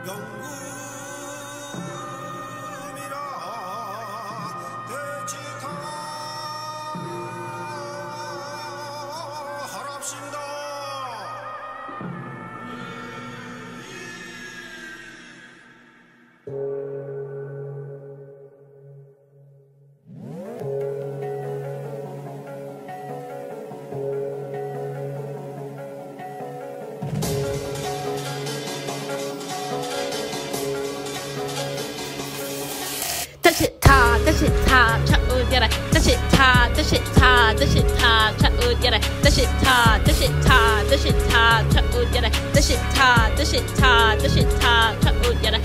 영금이라 대지타 하랍신다. 다시 타 차우디라 다시 타 차우디라 다시 타 차우디라 다시 타 차우디라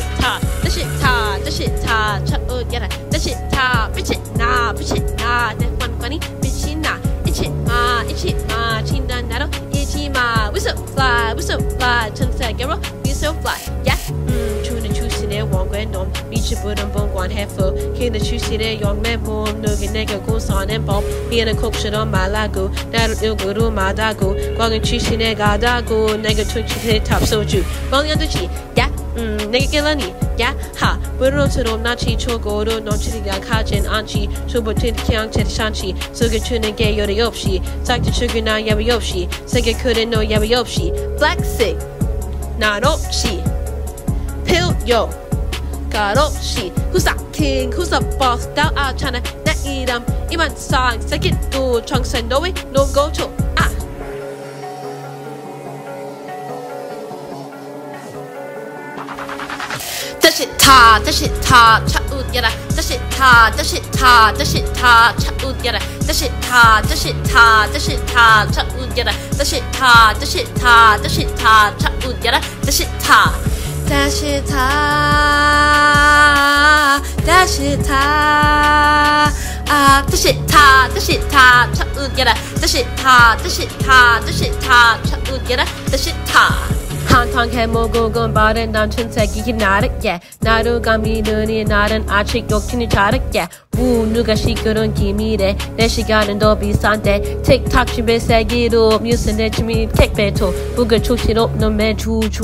다시 타 차우디라 다시 타 빛이나 내 관관이 빛이나 이치마 진단나로 이치마 we so fly 전 세계로 we so fly yeah 추시네 원관놈 미치부른 본관 해프 걔네 추시네 영맨 몸 누기 내가 고선한 법 미안한 콕처럼 말라고 나를 일구로 마다고 광은 추시네 가다고 내가 툭치네 탑소주 멍연두지 야 내게 길라니 야하 부러처럼 나치 초고로 넘치리가 가진 않지 초보튼 그냥 제산치 속에 추는 게 요리 없이 싹지 추구나 야비 없이 세계 그래 너 야비 없이 flexing 난 없이 필요 got 없이 Who's the king? Who's the boss? Thou art tryna 내 이름 이만 상 세계도 청산 너의 no go to 다시 타 차우디라 다시 타 차우디라 다시 타 차우디라 다시 타 차우디라 다시 타 차우디라 다시 타 차우디라 다시 타 한탕 해먹은 바른 난 천색이 나르게 나루 감히 눈이 나른 아직 욕심이 자르게 누가 시끄러운 기미래 내 시간은 더 비싼데 틱탁 준비 세기로 뮤스 내 취미 택배토 부글 출신 없는 매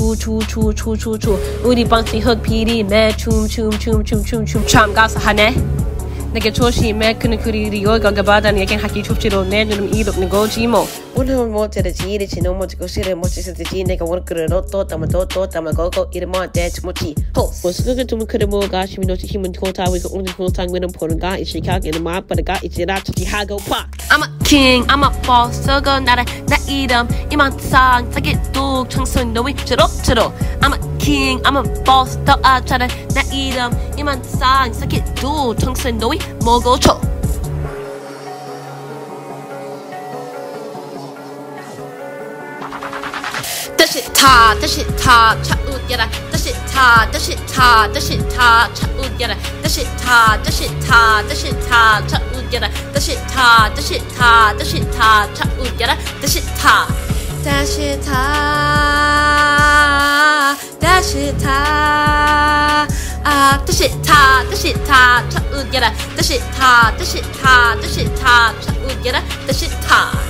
우리 방치 흑피리 매 춤 참가서 하네 내게 조심해 그는 그리리 요가 바다니 얘긴 하기 춥지로 내 눈은 이롭는 거지 뭐 오늘 못 들으지 이리지 너무 지고 싫어 못 지서지 내가 원을 그래로 또 담아 고고 이름 뭐한테 주무치 호 무슨 좀 그래 뭐가 심이 놓치 힘은 고타고 이거 오늘 고탕위는 보는가 이 시각에는 마빠가 이제라 저기 하고 파 I'm a king I'm a boss 저거 나라 나 이름 이만상 사기도 청순 너위 저로 I'm a king I'm a boss 더 아차라 나 이름 이만상 사기도 청순 너위 먹어줘 다시 타 차우디라 다시 타 차우디라 다시 타 차우디라 다시 타 차우디라 다시 타 차우디라 다시 타 차우디라 다시 타